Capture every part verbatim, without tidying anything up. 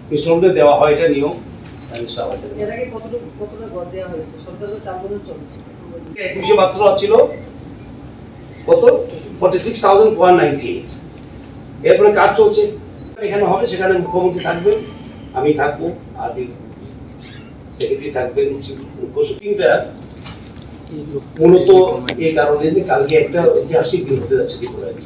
ইনস্টলমেন্টে দেওয়া হয়, এটা নিয়ম। এর আগে কতটুকু কতটা ঘর দেওয়া হয়েছে? সরকারের চার বছর চলছে। একুশে মাত্র ছিল কত forty six thousand four ninety eight. এরপরে কাজ চলছে, এখানে হবে, সেখানে মুখ্যমন্ত্রী থাকবেন, আমি থাকবো, আর সেক্রেটারি থাকবেন। মুখ্য শুটিংটা মূলত এই কারণে যে কালকে একটা ঐতিহাসিক দিন হতে যাচ্ছে ত্রিপুরায়।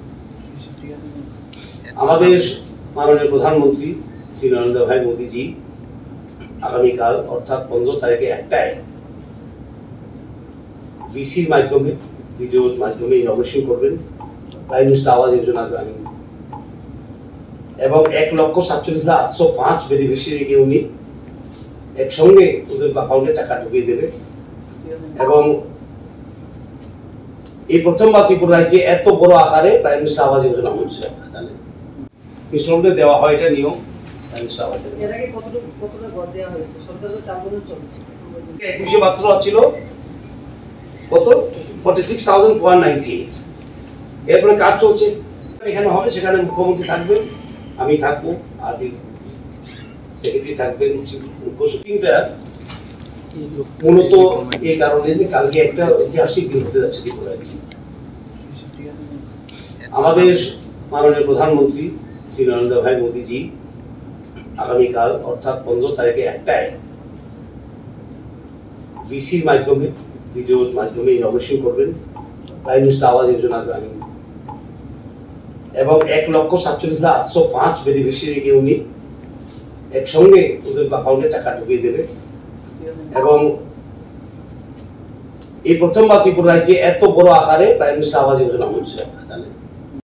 আমাদের মাননীয় প্রধানমন্ত্রী শ্রী নরেন্দ্র ভাই মোদীজি আগামীকাল অর্থাৎ পনেরো তারিখে একটায় বিসির মাধ্যমে ভিডিওর মাধ্যমে ইনভেশন করবেন প্রাইম মিনিস্টার আবাস যোজনা গ্রামীণ, এবং এক লক্ষ সাতচল্লিশ হাজার আটশো পাঁচ বেনিফিশিয়ারিকে উনি একসঙ্গে ওদের অ্যাকাউন্টে টাকা ঢুকিয়ে দেবে। এবং এই প্রথমবার ত্রিপুরা রাজ্যে এত বড় আকারে প্রাইম মিনিস্টার আবাস যোজনা হচ্ছে, আপনারা জানেন। ইনস্টলমেন্টে দেওয়া হয়, এটা নিয়ম। এর আগে কতটুকু কতটা ঘর দেওয়া হয়েছে? সরকারের চার বছর চলছে। একুশে মাত্র ছিল কত forty six thousand four ninety eight. এরপরে কাজ চলছে, এখানে হবে, সেখানে মুখ্যমন্ত্রী থাকবেন, আমি থাকবো, আর সেক্রেটারি থাকবেন। মুখ্য শুটিংটা মূলত এই কারণে যে কালকে একটা ঐতিহাসিক দিন হতে যাচ্ছে ত্রিপুরায়। আমাদের মাননীয় প্রধানমন্ত্রী শ্রী নরেন্দ্র ভাই মোদীজি আগামীকাল অর্থাৎ পনেরো তারিখে একটায় বিসির মাধ্যমে ভিডিওর মাধ্যমে ইনভেশন করবেন প্রাইম মিনিস্টার আবাস যোজনা গ্রামীণ, এবং এক লক্ষ সাতচল্লিশ হাজার আটশো পাঁচ বেনিফিশিয়ারিকে উনি একসঙ্গে ওদের অ্যাকাউন্টে টাকা ঢুকিয়ে দেবে। এবং এই প্রথমবার ত্রিপুরা রাজ্যে এত বড় আকারে প্রাইম মিনিস্টার আবাস যোজনা হচ্ছে।